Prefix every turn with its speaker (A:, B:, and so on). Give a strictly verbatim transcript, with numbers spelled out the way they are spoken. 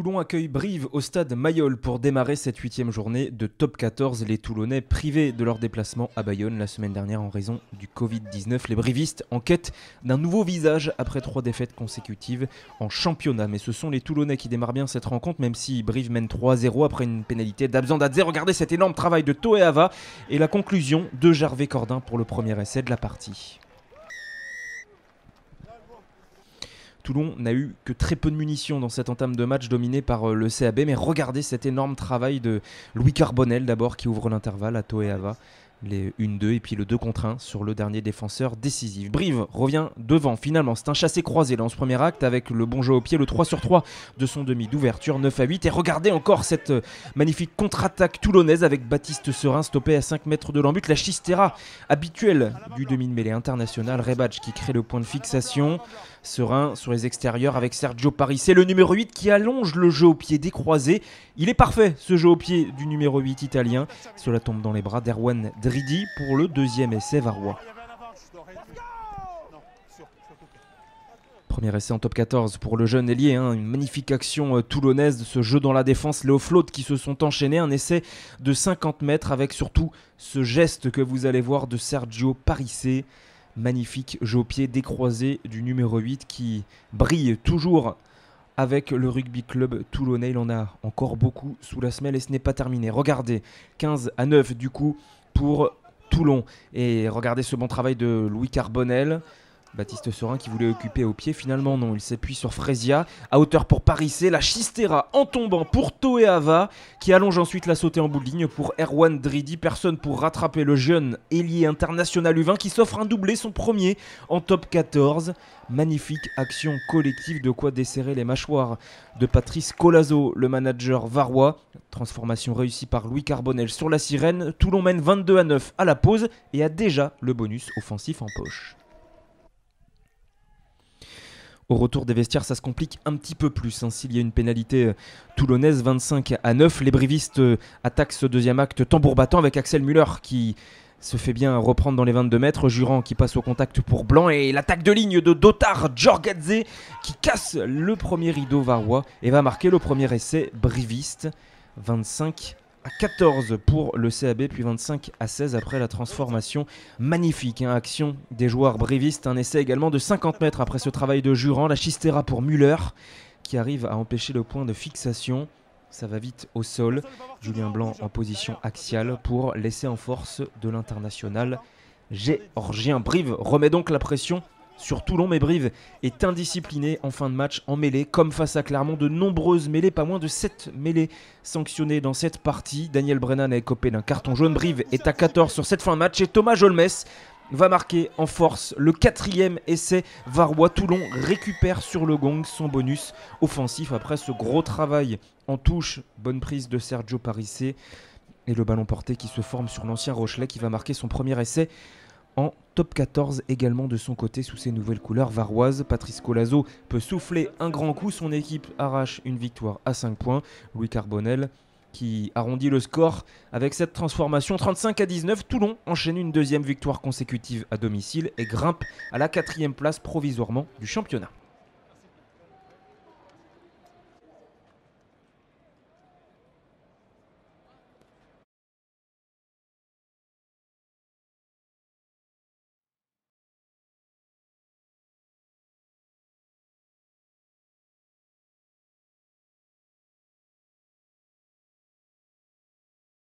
A: Toulon accueille Brive au stade Mayol pour démarrer cette huitième journée de top quatorze. Les Toulonnais privés de leur déplacement à Bayonne la semaine dernière en raison du covid dix-neuf. Les brivistes en quête d'un nouveau visage après trois défaites consécutives en championnat. Mais ce sont les Toulonnais qui démarrent bien cette rencontre, même si Brive mène trois à zéro après une pénalité d'Abzandadze. Regardez cet énorme travail de Toeava et la conclusion de Gervais Cordin pour le premier essai de la partie. Toulon n'a eu que très peu de munitions dans cette entame de match dominée par le C A B, mais regardez cet énorme travail de Louis Carbonel d'abord qui ouvre l'intervalle à Toeava, les un deux et puis le deux contre un sur le dernier défenseur décisif. Brive revient devant finalement, c'est un chassé-croisé dans ce premier acte avec le bon jeu au pied, le trois sur trois de son demi d'ouverture, neuf à huit. Et regardez encore cette magnifique contre-attaque toulonnaise avec Baptiste Serin stoppé à cinq mètres de l'embut. La chistera habituelle du demi de mêlée international, Rebatch qui crée le point de fixation. Serin sur les extérieurs avec Sergio Parissé, le numéro huit qui allonge le jeu au pied décroisé. Il est parfait ce jeu au pied du numéro huit italien. Cela tombe dans les bras d'Erwan Dridi pour le deuxième essai varois. Premier essai en top quatorze pour le jeune ailier, hein, une magnifique action euh, toulonnaise de ce jeu dans la défense. Léo Flotte qui se sont enchaînés, un essai de cinquante mètres avec surtout ce geste que vous allez voir de Sergio Parissé. Magnifique jeu au pied décroisé du numéro huit qui brille toujours avec le rugby club toulonnais. Il en a encore beaucoup sous la semelle et ce n'est pas terminé. Regardez, quinze à neuf du coup pour Toulon. Et regardez ce bon travail de Louis Carbonel. Baptiste Serin qui voulait occuper au pied, finalement non, il s'appuie sur Fresia, à hauteur pour Parissé, la chistera en tombant pour Toeava, qui allonge ensuite la sautée en bout de ligne pour Erwan Dridi, personne pour rattraper le jeune ailier international U vingt qui s'offre un doublé, son premier en top quatorze. Magnifique action collective, de quoi desserrer les mâchoires de Patrice Colazo, le manager varois. Transformation réussie par Louis Carbonel sur la sirène. Toulon mène vingt-deux à neuf à la pause et a déjà le bonus offensif en poche. Au retour des vestiaires, ça se complique un petit peu plus. Hein. S'il y a une pénalité toulonnaise, vingt-cinq à neuf, les brivistes attaquent ce deuxième acte tambour battant avec Axel Müller qui se fait bien reprendre dans les vingt-deux mètres. Jurand qui passe au contact pour Blanc et l'attaque de ligne de Dotar Djorgadze qui casse le premier rideau varois et va marquer le premier essai briviste. vingt-cinq à quatorze pour le C A B, puis vingt-cinq à seize après la transformation. Magnifique, hein, action des joueurs brivistes. Un essai également de cinquante mètres après ce travail de Jurand. La chistera pour Müller qui arrive à empêcher le point de fixation. Ça va vite au sol. Julien Blanc en position axiale pour l'essai en force de l'international géorgien. Brive remet donc la pression sur Toulon, mais Brive est indiscipliné en fin de match en mêlée, comme face à Clermont. De nombreuses mêlées, pas moins de sept mêlées sanctionnées dans cette partie. Daniel Brennan a écopé d'un carton jaune. Brive est à quatorze sur cette fin de match et Thomas Jolmes va marquer en force le quatrième essai varois. Toulon récupère sur le gong son bonus offensif après ce gros travail en touche. Bonne prise de Sergio Parissé et le ballon porté qui se forme sur l'ancien Rochelet qui va marquer son premier essai en top quatorze également de son côté sous ses nouvelles couleurs varoises. Patrice Colazo peut souffler un grand coup, son équipe arrache une victoire à cinq points. Louis Carbonel qui arrondit le score avec cette transformation trente-cinq à dix-neuf. Toulon enchaîne une deuxième victoire consécutive à domicile et grimpe à la quatrième place provisoirement du championnat.